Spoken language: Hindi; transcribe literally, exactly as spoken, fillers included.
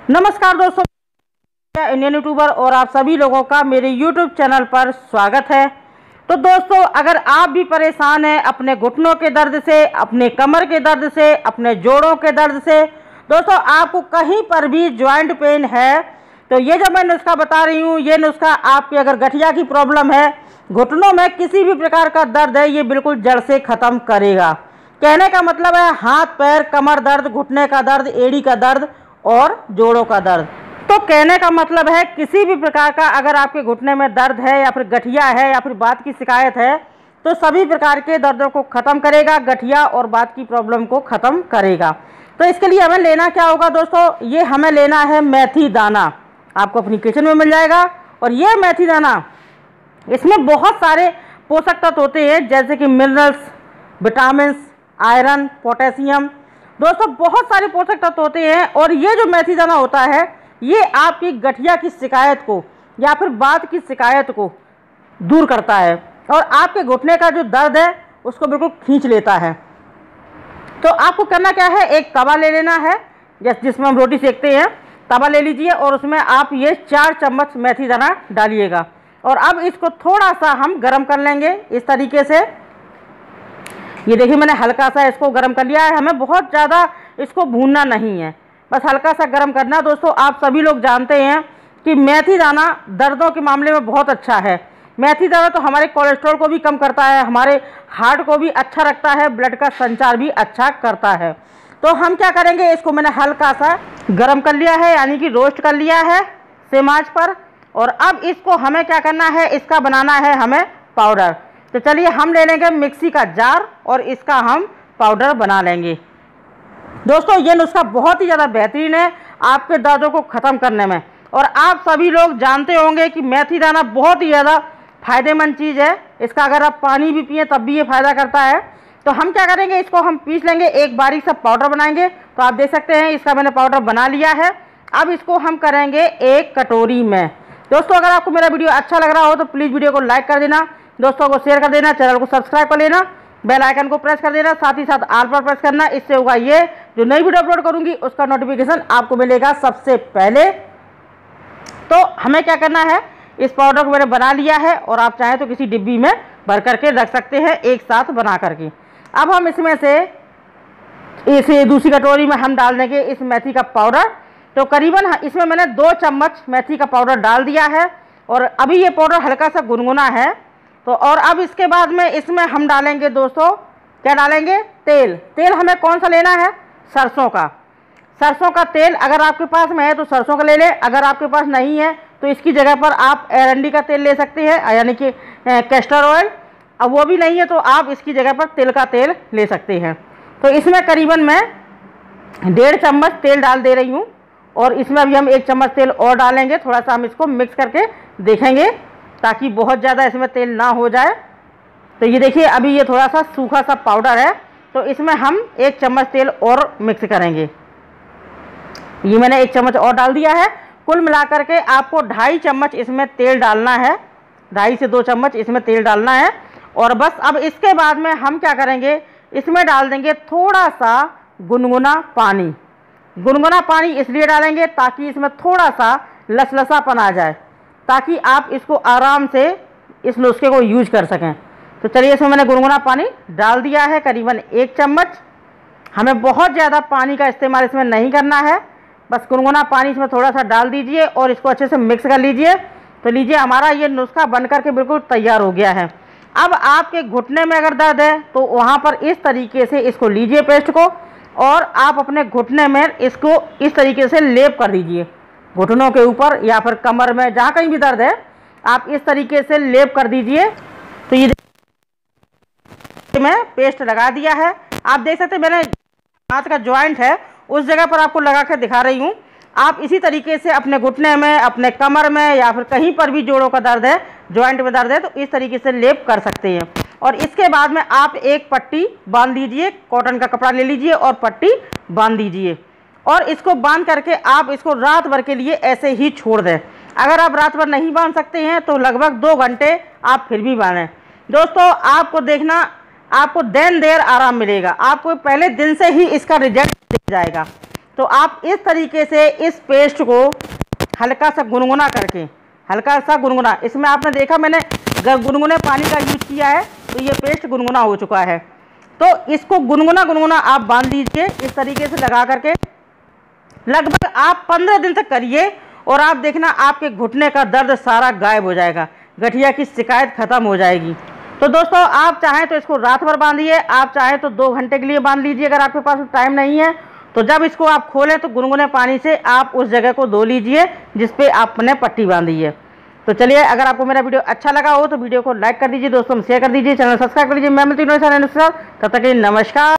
नमस्कार दोस्तों, इंडियन यूट्यूबर और आप सभी लोगों का मेरे यूट्यूब चैनल पर स्वागत है। तो दोस्तों, अगर आप भी परेशान हैं अपने घुटनों के दर्द से, अपने कमर के दर्द से, अपने जोड़ों के दर्द से, दोस्तों आपको कहीं पर भी जॉइंट पेन है, तो ये जो मैं नुस्खा बता रही हूँ, ये नुस्खा आपके अगर गठिया की प्रॉब्लम है, घुटनों में किसी भी प्रकार का दर्द है, ये बिल्कुल जड़ से ख़त्म करेगा। कहने का मतलब है हाथ पैर कमर दर्द, घुटने का दर्द, एड़ी का दर्द और जोड़ों का दर्द। तो कहने का मतलब है किसी भी प्रकार का अगर आपके घुटने में दर्द है या फिर गठिया है या फिर बात की शिकायत है, तो सभी प्रकार के दर्दों को ख़त्म करेगा, गठिया और बात की प्रॉब्लम को ख़त्म करेगा। तो इसके लिए हमें लेना क्या होगा दोस्तों, ये हमें लेना है मेथी दाना। आपको अपनी किचन में मिल जाएगा। और ये मेथी दाना, इसमें बहुत सारे पोषक तत्व होते हैं, जैसे कि मिनरल्स, विटामिन, आयरन, पोटेशियम। दोस्तों बहुत सारे पोषक तत्व होते हैं। और ये जो मेथी दाना होता है, ये आपकी गठिया की शिकायत को या फिर बात की शिकायत को दूर करता है और आपके घुटने का जो दर्द है उसको बिल्कुल खींच लेता है। तो आपको करना क्या है, एक तवा ले लेना है जैसे जिसमें हम रोटी सेकते हैं, तवा ले लीजिए और उसमें आप ये चार चम्मच मेथी दाना डालिएगा। और अब इसको थोड़ा सा हम गरम कर लेंगे इस तरीके से। ये देखिए मैंने हल्का सा इसको गरम कर लिया है, हमें बहुत ज़्यादा इसको भूनना नहीं है, बस हल्का सा गरम करना। दोस्तों आप सभी लोग जानते हैं कि मेथी दाना दर्दों के मामले में बहुत अच्छा है। मेथी दाना तो हमारे कोलेस्ट्रॉल को भी कम करता है, हमारे हार्ट को भी अच्छा रखता है, ब्लड का संचार भी अच्छा करता है। तो हम क्या करेंगे, इसको मैंने हल्का सा गरम कर लिया है, यानी कि रोस्ट कर लिया है सेम आंच पर। और अब इसको हमें क्या करना है, इसका बनाना है हमें पाउडर। तो चलिए हम ले लेंगे मिक्सी का जार और इसका हम पाउडर बना लेंगे। दोस्तों ये नुस्खा बहुत ही ज़्यादा बेहतरीन है आपके दर्दों को ख़त्म करने में। और आप सभी लोग जानते होंगे कि मेथी दाना बहुत ही ज़्यादा फ़ायदेमंद चीज़ है। इसका अगर आप पानी भी पिए तब भी ये फ़ायदा करता है। तो हम क्या करेंगे, इसको हम पीस लेंगे, एक बारीक सा पाउडर बनाएंगे। तो आप देख सकते हैं इसका मैंने पाउडर बना लिया है। अब इसको हम करेंगे एक कटोरी में। दोस्तों अगर आपको मेरा वीडियो अच्छा लग रहा हो तो प्लीज़ वीडियो को लाइक कर देना, दोस्तों को शेयर कर देना, चैनल को सब्सक्राइब कर लेना, बेल आइकन को प्रेस कर देना, साथ ही साथ ऑल पर प्रेस करना। इससे होगा ये, जो नई वीडियो अपलोड करूंगी उसका नोटिफिकेशन आपको मिलेगा सबसे पहले। तो हमें क्या करना है, इस पाउडर को मैंने बना लिया है और आप चाहें तो किसी डिब्बी में भर करके रख सकते हैं एक साथ बना करके। अब हम इसमें से इसे दूसरी कटोरी में हम डाल देंगे इस मेथी का पाउडर। तो करीबन इसमें मैंने दो चम्मच मेथी का पाउडर डाल दिया है और अभी ये पाउडर हल्का सा गुनगुना है। तो और अब इसके बाद में इसमें हम डालेंगे दोस्तों, क्या डालेंगे, तेल। तेल हमें कौन सा लेना है, सरसों का। सरसों का तेल अगर आपके पास में है तो सरसों का ले लें, अगर आपके पास नहीं है तो इसकी जगह पर आप एरंडी का तेल ले सकते हैं, यानी कि कैस्टर ऑयल। अब वो भी नहीं है तो आप इसकी जगह पर तिल का तेल ले सकते हैं। तो इसमें करीबन मैं डेढ़ चम्मच तेल डाल दे रही हूँ और इसमें अभी हम एक चम्मच तेल और डालेंगे। थोड़ा सा हम इसको मिक्स करके देखेंगे ताकि बहुत ज़्यादा इसमें तेल ना हो जाए। तो ये देखिए अभी ये थोड़ा सा सूखा सा पाउडर है, तो इसमें हम एक चम्मच तेल और मिक्स करेंगे। ये मैंने एक चम्मच और डाल दिया है। कुल मिलाकर के आपको ढाई चम्मच इसमें तेल डालना है, ढाई से दो चम्मच इसमें तेल डालना है। और बस अब इसके बाद में हम क्या करेंगे, इसमें डाल देंगे थोड़ा सा गुनगुना पानी। गुनगुना पानी इसलिए डालेंगे ताकि इसमें थोड़ा सा लसलसापन आ जाए, ताकि आप इसको आराम से इस नुस्खे को यूज कर सकें। तो चलिए इसमें मैंने गुनगुना पानी डाल दिया है, करीबन एक चम्मच। हमें बहुत ज़्यादा पानी का इस्तेमाल इसमें नहीं करना है, बस गुनगुना पानी इसमें थोड़ा सा डाल दीजिए और इसको अच्छे से मिक्स कर लीजिए। तो लीजिए हमारा ये नुस्खा बनकर के बिल्कुल तैयार हो गया है। अब आपके घुटने में अगर दर्द है तो वहाँ पर इस तरीके से इसको लीजिए पेस्ट को, और आप अपने घुटने में इसको इस तरीके से लेप कर दीजिए, घुटनों के ऊपर या फिर कमर में, जहाँ कहीं भी दर्द है आप इस तरीके से लेप कर दीजिए। तो ये मैं पेस्ट लगा दिया है। आप देख सकते हैं मैंने हाथ का जॉइंट है उस जगह पर आपको लगा कर दिखा रही हूँ। आप इसी तरीके से अपने घुटने में, अपने कमर में या फिर कहीं पर भी जोड़ों का दर्द है, जॉइंट में दर्द है, तो इस तरीके से लेप कर सकते हैं। और इसके बाद में आप एक पट्टी बांध दीजिए, कॉटन का कपड़ा ले लीजिए और पट्टी बांध दीजिए। और इसको बांध करके आप इसको रात भर के लिए ऐसे ही छोड़ दें। अगर आप रात भर नहीं बांध सकते हैं तो लगभग दो घंटे आप फिर भी बांधें। दोस्तों आपको देखना, आपको दिन देर आराम मिलेगा, आपको पहले दिन से ही इसका रिजल्ट दिख जाएगा। तो आप इस तरीके से इस पेस्ट को हल्का सा गुनगुना करके, हल्का सा गुनगुना, इसमें आपने देखा मैंने गुनगुने पानी का यूज़ किया है, तो ये पेस्ट गुनगुना हो चुका है। तो इसको गुनगुना गुनगुना आप बांध लीजिए इस तरीके से लगा करके। लगभग आप पंद्रह दिन तक करिए और आप देखना आपके घुटने का दर्द सारा गायब हो जाएगा, गठिया की शिकायत ख़त्म हो जाएगी। तो दोस्तों आप चाहें तो इसको रात भर बांधिए, आप चाहें तो दो घंटे के लिए बांध लीजिए। अगर आपके पास टाइम नहीं है तो जब इसको आप खोलें तो गुनगुने पानी से आप उस जगह को धो लीजिए जिस पे आपने पट्टी बांधी है। तो चलिए, अगर आपको मेरा वीडियो अच्छा लगा हो तो वीडियो को लाइक कर दीजिए, दोस्तों में शेयर कर दीजिए, चैनल सब्सक्राइब कर लीजिए। मैं मिलती हूँ, तब तक के लिए नमस्कार।